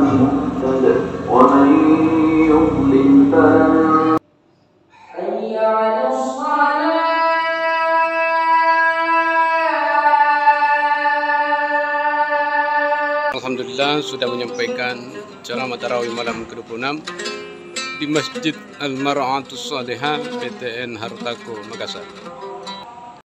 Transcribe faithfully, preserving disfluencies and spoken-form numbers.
مهتد ومن يضلل فلن حي على الصلاة. Alhamdulillah sudah menyampaikan ceramah tarawih malam ke dua puluh enam di Masjid Al-Mar'atus Salihah P T N Hartako Makassar.